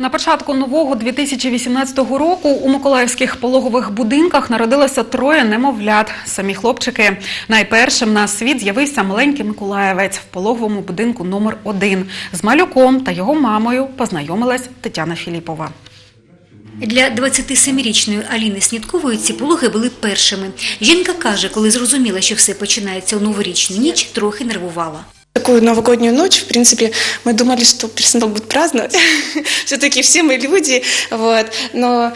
На початку нового 2018 року у миколаївських пологових будинках народилося 3 немовлят. Самі хлопчики. Найпершим на світ з'явився маленький миколаєвець в пологовому будинку номер 1. З малюком та його мамою познайомилась Тетяна Філіпова. Для 27-річної Аліни Сніткової ці пологи були першими. Жінка каже, коли зрозуміла, що все починається у новорічну ніч, трохи нервувала. Такую новогоднюю ночь, в принципе, мы думали, что персонал будет праздновать. Все-таки все мы люди, вот. Но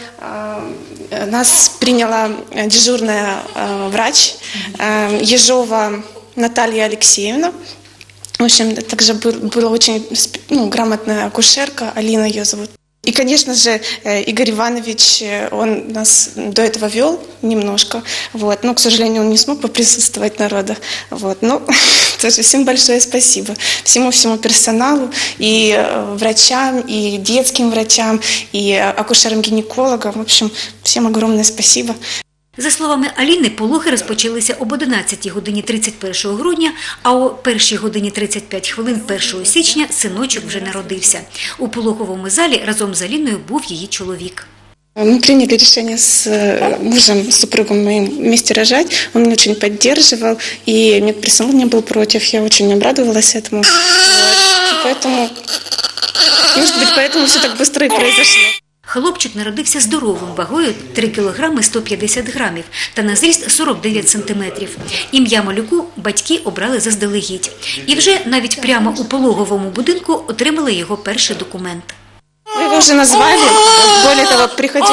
нас приняла дежурная врач Ежова Наталья Алексеевна. В общем, также была очень грамотная акушерка, Алина ее зовут. И, конечно же, Игорь Иванович, он нас до этого вел немножко, вот, но, к сожалению, он не смог поприсутствовать на родах, вот, но тоже всем большое спасибо, всему персоналу, и врачам, и детским врачам, и акушерам-гинекологам, в общем, всем огромное спасибо. За словами Аліни, пологи розпочалися об 11 годині 31 грудня, а о 1 годині 35 хвилин 1 січня синочок вже народився. У пологовому залі разом з Аліною був її чоловік. Мы приняли решение с мужем, с супругом моим вместе рожать. Он меня очень поддерживал, и медперсонал не был против. Я очень обрадовалась этому. Вот. Поэтому, может быть, поэтому все так быстро и произошло. Хлопчик народився здоровим, вагою 3 кілограми 150 грамів та на зріст 49 сантиметрів. Ім'я малюку батьки обрали заздалегідь. І вже навіть прямо у пологовому будинку отримали його перший документ. Мы его уже назвали, более того, приходил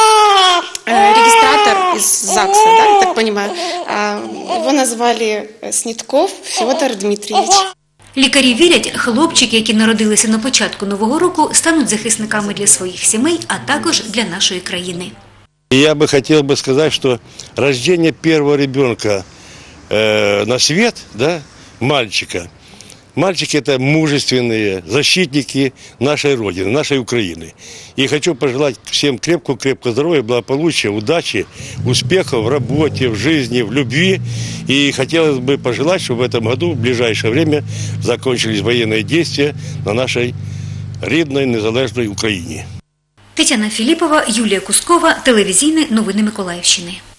регистратор из ЗАГСа, да, я так понимаю. Его назвали Снітков Федор Дмитриевич. Лікарі вірять, хлопчики, які народилися на початку Нового року, стануть захисниками для своїх сімей, а також для нашої країни. Я бы хотел сказать, что рождение первого ребенка на свет, да, мальчика, мальчики – это мужественные защитники нашей Родины, нашей Украины. И хочу пожелать всем крепкого здоровья, благополучия, удачи, успехов в работе, в жизни, в любви. И хотелось бы пожелать, чтобы в этом году, в ближайшее время, закончились военные действия на нашей рідній, незалежній Україні. Тетяна Філіпова, Юлія Кускова, телевізійні новини Миколаївщини.